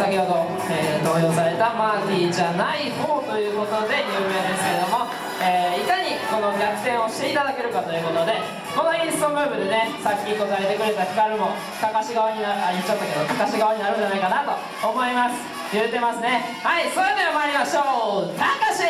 先ほど、投票されたマーティーじゃない方ということで有名ですけども、いかにこの逆転をしていただけるかということで、このインストムーブでね、さっき答えてくれたヒカルもかかし側になる、言っちゃったけどかかし側になるんじゃないかなと思います。言ってますね。はい、それでは参りましょう。たかし